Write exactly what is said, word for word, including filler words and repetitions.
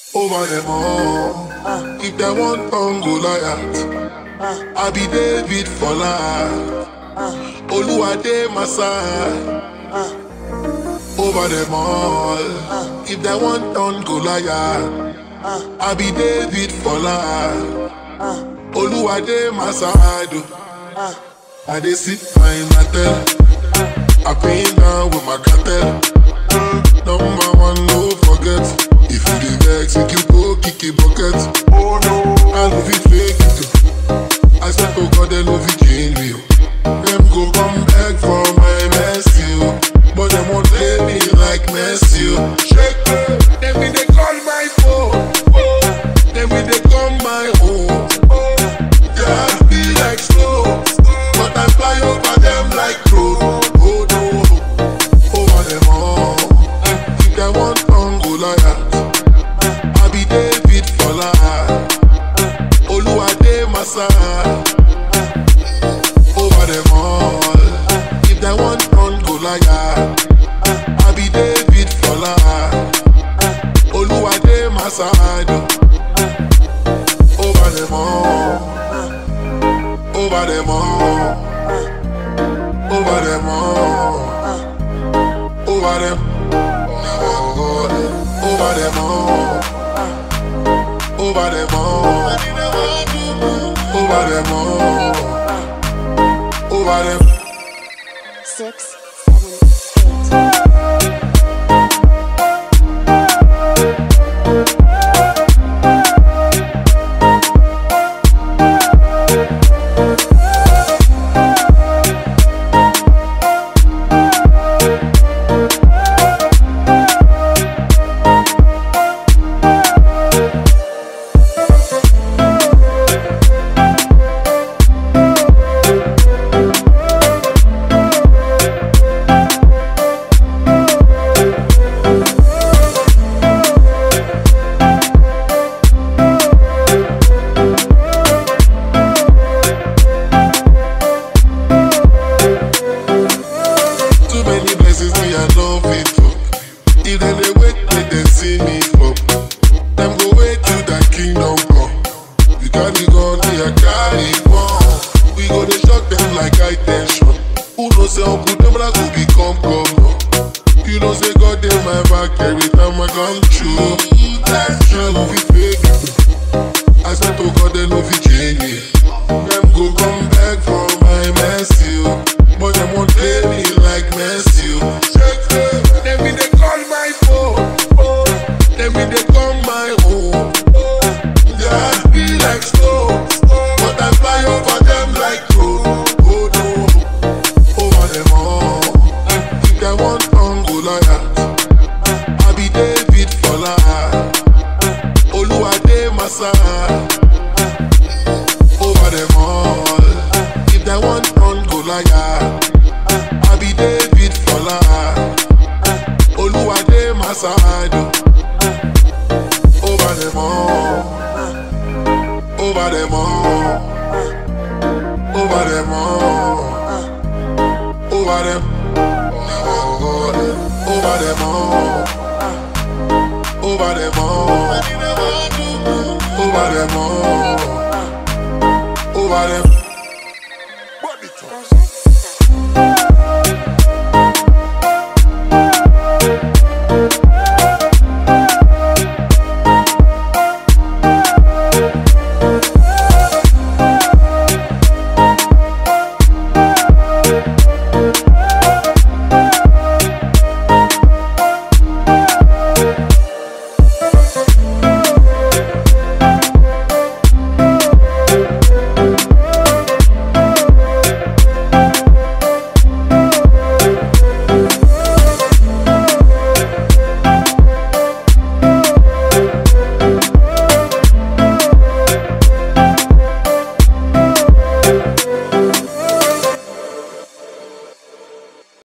Over them all. Uh, if they want on Goliath, uh, I be David for life. Uh, Oluwade my side. Uh, over them all. Uh, if they want on Goliath, uh, I be David for life. Uh, Oluwade my side. Uh, I dey sit by my tel. Uh, I pay down with my cartel. Uh, number one, no forget. If you dey vex, make you go kick a bucket. Oh no, I love it fake it too. I swear to God, they love it change me. Them go come back for my messy, but them won't play me like Messi. Shake it, them when they call my phone. Oh, them when they come my home. Oh, yeah, I feel like slow, but I fly over them like crow. Oh no, over them all. If they want on Goliath, David for life. Oluwade my side. Over them all. If they want on Goliath, I be David for life. Oluwade my side. Over them all. Over them all. Over them all. Over them. Over them all. Over them all, over them all, over them. Six, seven, eight. If they dey wait, they dey see me for. Them go wait till that kingdom come. You carry gun, me I carry bomb. We go dey shock them like high tension. Who knows say Uncle Deborah go become governor? You know say God dey my back every time I come true. That's true, no fit fake it. I swear to God they no fit change me. Them go come back for my messy, but them won't play me like Messi. Them when they call my phone, oh, them when they come my home, oh, yeah, I feel like slow, but I fly over them like crow. Oh no, over them all. If they want on Goliath, I be David for life. Oluwade my side. Over them all. If they want on Goliath, I be David for life. Oluwade my side. Over them all. Over them all. Over them all. Over them. Over them all. Over them all. Over them all. Over them.